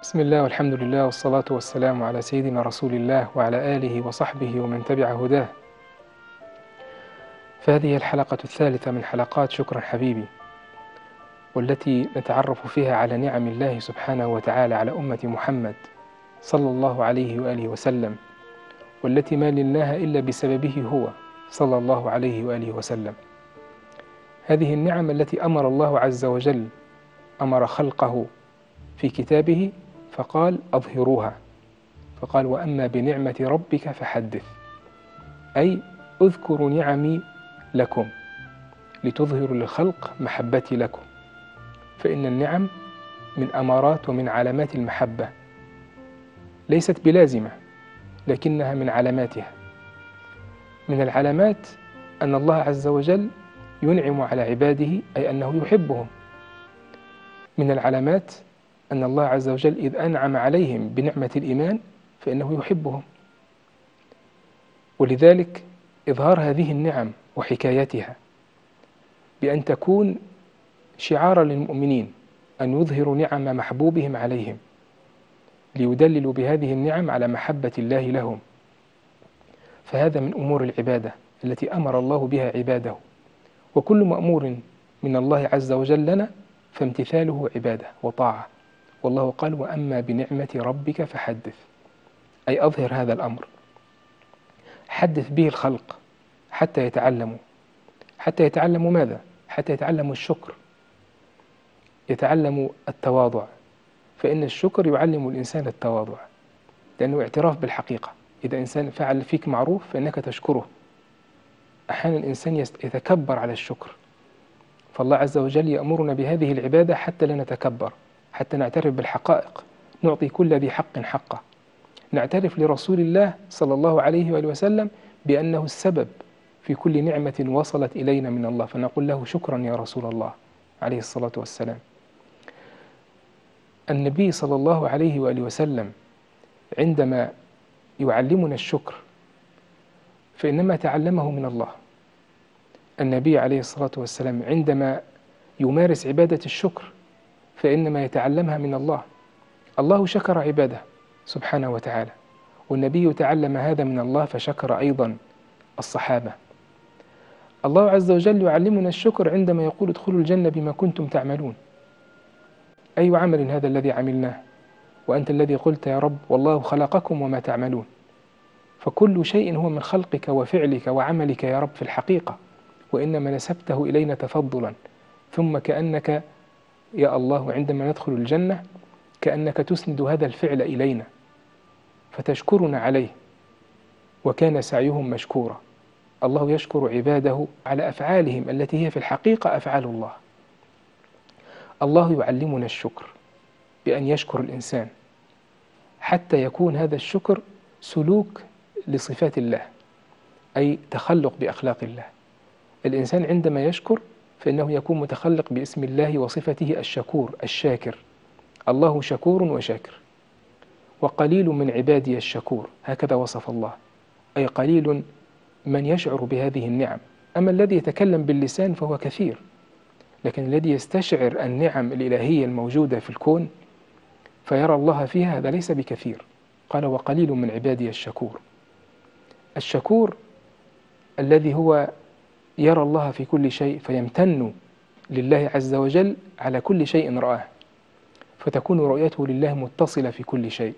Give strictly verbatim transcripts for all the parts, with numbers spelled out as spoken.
بسم الله والحمد لله والصلاة والسلام على سيدنا رسول الله وعلى آله وصحبه ومن تبع هداه. فهذه الحلقة الثالثة من حلقات شكرا حبيبي، والتي نتعرف فيها على نعم الله سبحانه وتعالى على أمة محمد صلى الله عليه وآله وسلم، والتي ما لله إلا بسببه هو صلى الله عليه وآله وسلم. هذه النعم التي أمر الله عز وجل أمر خلقه في كتابه فقال أظهروها، فقال وأما بنعمة ربك فحدث، أي اذكروا نعمي لكم لتظهروا للخلق محبتي لكم، فإن النعم من أمارات ومن علامات المحبة، ليست بلازمة لكنها من علاماتها. من العلامات أن الله عز وجل ينعم على عباده، أي أنه يحبهم. من العلامات أن الله عز وجل إذ أنعم عليهم بنعمة الإيمان فإنه يحبهم، ولذلك إظهار هذه النعم وحكايتها بأن تكون شعارا للمؤمنين أن يظهروا نعم محبوبهم عليهم ليدللوا بهذه النعم على محبة الله لهم، فهذا من أمور العبادة التي أمر الله بها عباده، وكل مأمور من الله عز وجل لنا فامتثاله عبادة وطاعة. والله قال وأما بنعمة ربك فحدث، أي أظهر هذا الأمر، حدث به الخلق حتى يتعلموا. حتى يتعلموا ماذا؟ حتى يتعلموا الشكر، يتعلموا التواضع، فإن الشكر يعلم الإنسان التواضع، لأنه اعتراف بالحقيقة. إذا إنسان فعل فيك معروف فإنك تشكره. أحيانا الإنسان يتكبر على الشكر، فالله عز وجل يأمرنا بهذه العبادة حتى لا نتكبر، حتى نعترف بالحقائق، نعطي كل ذي حق حقه، نعترف لرسول الله صلى الله عليه وآله وسلم بأنه السبب في كل نعمة وصلت إلينا من الله، فنقول له شكرا يا رسول الله عليه الصلاة والسلام. النبي صلى الله عليه وآله وسلم عندما يعلمنا الشكر فإنما تعلمه من الله. النبي عليه الصلاة والسلام عندما يمارس عبادة الشكر فإنما يتعلمها من الله. الله شكر عباده سبحانه وتعالى، والنبي تعلم هذا من الله فشكر أيضا الصحابة. الله عز وجل يعلمنا الشكر عندما يقول ادخلوا الجنة بما كنتم تعملون. أي عمل هذا الذي عملناه؟ وأنت الذي قلت يا رب والله خلقكم وما تعملون، فكل شيء هو من خلقك وفعلك وعملك يا رب في الحقيقة، وإنما نسبته إلينا تفضلا. ثم كأنك يا الله عندما ندخل الجنة كأنك تسند هذا الفعل إلينا فتشكرنا عليه، وكان سعيهم مشكورا. الله يشكر عباده على أفعالهم التي هي في الحقيقة أفعال الله. الله يعلمنا الشكر بأن يشكر الإنسان حتى يكون هذا الشكر سلوك لصفات الله، أي تخلق بأخلاق الله. الإنسان عندما يشكر فإنه يكون متخلق باسم الله وصفته الشكور الشاكر. الله شكور وشاكر، وقليل من عبادي الشكور، هكذا وصف الله، أي قليل من يشعر بهذه النعم. أما الذي يتكلم باللسان فهو كثير، لكن الذي يستشعر النعم الإلهية الموجودة في الكون فيرى الله فيها هذا ليس بكثير. قال وقليل من عبادي الشكور. الشكور الذي هو يرى الله في كل شيء فيمتن لله عز وجل على كل شيء رآه، فتكون رؤيته لله متصلة في كل شيء.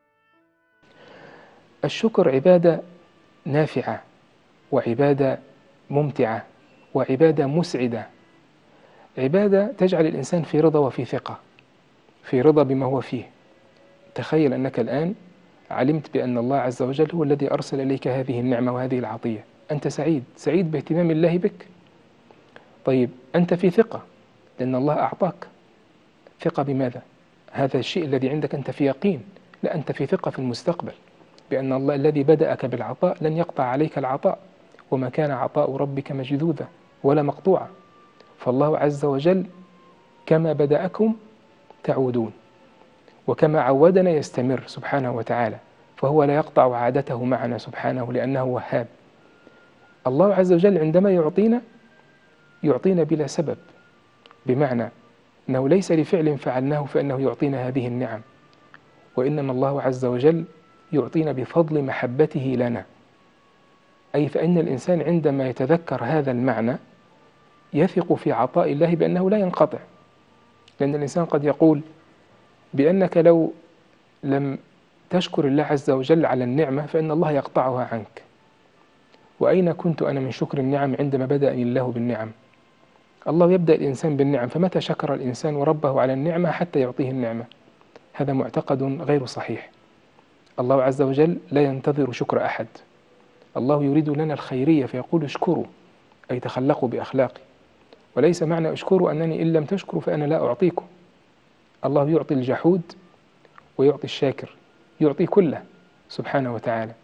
الشكر عبادة نافعة، وعبادة ممتعة، وعبادة مسعدة، عبادة تجعل الإنسان في رضا وفي ثقة، في رضا بما هو فيه. تخيل أنك الآن علمت بأن الله عز وجل هو الذي أرسل إليك هذه النعمة وهذه العطية، أنت سعيد سعيد باهتمام الله بك. طيب أنت في ثقة لأن الله أعطاك. ثقة بماذا؟ هذا الشيء الذي عندك أنت في يقين، لا أنت في ثقة في المستقبل بأن الله الذي بدأك بالعطاء لن يقطع عليك العطاء، وما كان عطاء ربك مجذوذا ولا مقطوعا. فالله عز وجل كما بدأكم تعودون، وكما عودنا يستمر سبحانه وتعالى، فهو لا يقطع عادته معنا سبحانه لأنه وهاب. الله عز وجل عندما يعطينا يعطينا بلا سبب، بمعنى أنه ليس لفعل فعلناه فإنه يعطينا هذه النعم، وإنما الله عز وجل يعطينا بفضل محبته لنا. أي فإن الإنسان عندما يتذكر هذا المعنى يثق في عطاء الله بأنه لا ينقطع. لأن الإنسان قد يقول بأنك لو لم تشكر الله عز وجل على النعمة فإن الله يقطعها عنك. وأين كنت أنا من شكر النعم عندما بدأني الله بالنعم؟ الله يبدأ الإنسان بالنعم، فمتى شكر الإنسان ربه على النعمة حتى يعطيه النعمة؟ هذا معتقد غير صحيح. الله عز وجل لا ينتظر شكر أحد. الله يريد لنا الخيرية فيقول اشكروا، أي تخلقوا بأخلاقي. وليس معنى اشكروا أنني إن لم تشكروا فأنا لا أعطيكم. الله يعطي الجحود ويعطي الشاكر، يعطي كله سبحانه وتعالى.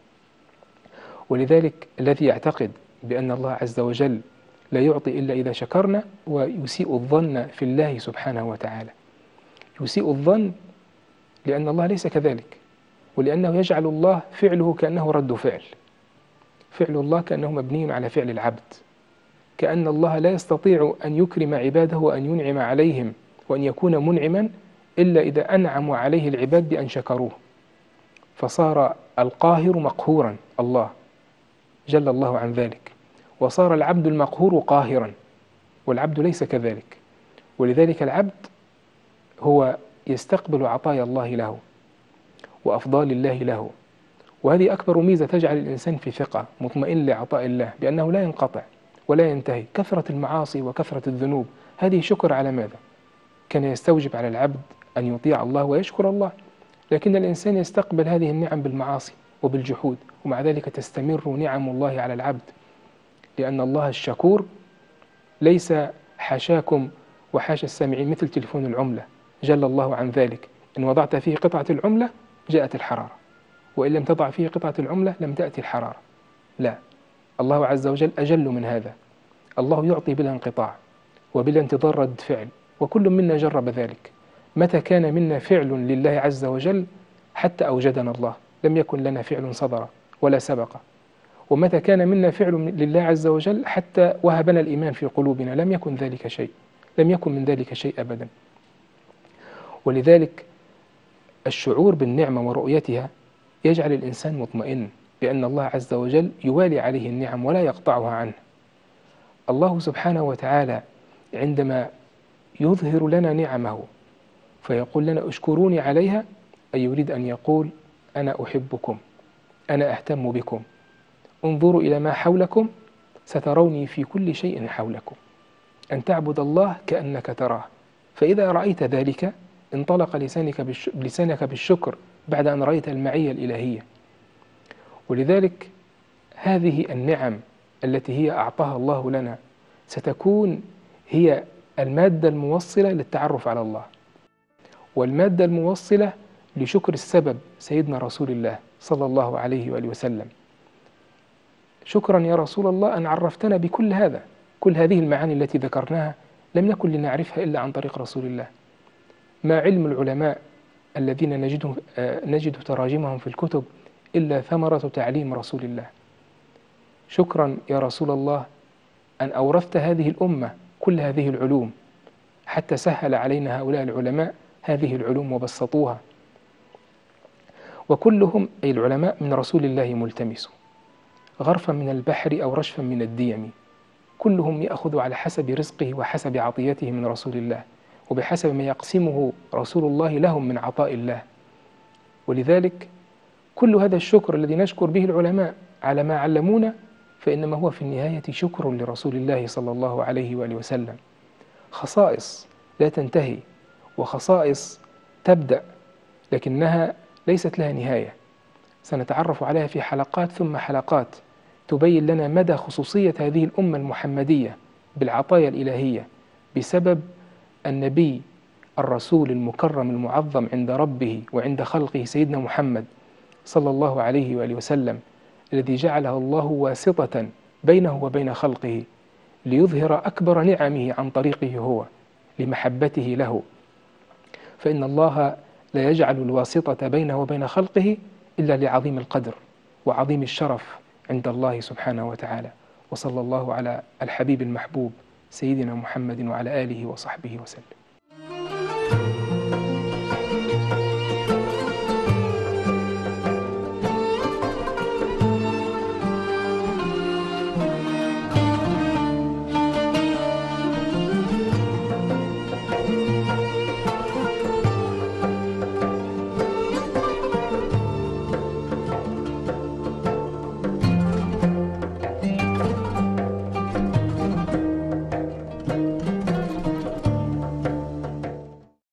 ولذلك الذي يعتقد بأن الله عز وجل لا يعطي إلا إذا شكرنا ويسيء الظن في الله سبحانه وتعالى. يسيء الظن لأن الله ليس كذلك، ولأنه يجعل الله فعله كأنه رد فعل. فعل الله كأنه مبني على فعل العبد، كأن الله لا يستطيع أن يكرم عباده وأن ينعم عليهم وأن يكون منعما إلا إذا أنعم عليه العباد بأن شكروه، فصار القاهر مقهورا الله جل الله عن ذلك، وصار العبد المقهور قاهرا، والعبد ليس كذلك. ولذلك العبد هو يستقبل عطايا الله له وأفضال الله له، وهذه أكبر ميزة تجعل الإنسان في ثقة مطمئن لعطاء الله بأنه لا ينقطع ولا ينتهي. كثرة المعاصي وكثرة الذنوب هذه شكر على ماذا؟ كان يستوجب على العبد أن يطيع الله ويشكر الله، لكن الإنسان يستقبل هذه النعم بالمعاصي وبالجحود، ومع ذلك تستمر نعم الله على العبد، لأن الله الشكور ليس حاشاكم وحاشا السامعين مثل تلفون العملة، جل الله عن ذلك. إن وضعت فيه قطعة العملة جاءت الحرارة، وإن لم تضع فيه قطعة العملة لم تأتي الحرارة. لا، الله عز وجل أجل من هذا. الله يعطي بلا انقطاع وبلا انتظار رد فعل، وكل منا جرب ذلك. متى كان منا فعل لله عز وجل حتى أوجدنا الله، لم يكن لنا فعل صدر ولا سبق. ومتى كان منا فعل لله عز وجل حتى وهبنا الإيمان في قلوبنا، لم يكن ذلك شيء، لم يكن من ذلك شيء أبدا. ولذلك الشعور بالنعمة ورؤيتها يجعل الإنسان مطمئن بأن الله عز وجل يوالي عليه النعم ولا يقطعها عنه. الله سبحانه وتعالى عندما يظهر لنا نعمه فيقول لنا اشكروني عليها، أي يريد أن يقول أنا أحبكم، أنا أهتم بكم، انظروا إلى ما حولكم ستروني في كل شيء حولكم، أن تعبد الله كأنك تراه، فإذا رأيت ذلك انطلق لسانك لسانك بالشكر بعد أن رأيت المعية الإلهية. ولذلك هذه النعم التي هي أعطاها الله لنا ستكون هي المادة الموصلة للتعرف على الله، والمادة الموصلة لشكر السبب سيدنا رسول الله صلى الله عليه وآله وسلم. شكرا يا رسول الله أن عرفتنا بكل هذا، كل هذه المعاني التي ذكرناها لم نكن لنعرفها إلا عن طريق رسول الله. ما علم العلماء الذين نجد, نجد تراجمهم في الكتب إلا ثمرة تعليم رسول الله. شكرا يا رسول الله أن أورثت هذه الأمة كل هذه العلوم حتى سهل علينا هؤلاء العلماء هذه العلوم وبسطوها. وكلهم أي العلماء من رسول الله ملتمس، غرفا من البحر أو رشفا من الديم، كلهم يأخذ على حسب رزقه وحسب عطيته من رسول الله، وبحسب ما يقسمه رسول الله لهم من عطاء الله. ولذلك كل هذا الشكر الذي نشكر به العلماء على ما علمونا فإنما هو في النهاية شكر لرسول الله صلى الله عليه وآله وسلم. خصائص لا تنتهي وخصائص تبدأ لكنها ليست لها نهاية، سنتعرف عليها في حلقات ثم حلقات تبين لنا مدى خصوصية هذه الأمة المحمدية بالعطايا الإلهية بسبب النبي الرسول المكرم المعظم عند ربه وعند خلقه سيدنا محمد صلى الله عليه وآله وسلم، الذي جعله الله واسطة بينه وبين خلقه ليظهر أكبر نعمه عن طريقه هو لمحبته له. فإن الله لا يجعل الواسطة بينه وبين خلقه إلا لعظيم القدر وعظيم الشرف عند الله سبحانه وتعالى. وصلى الله على الحبيب المحبوب سيدنا محمد وعلى آله وصحبه وسلم.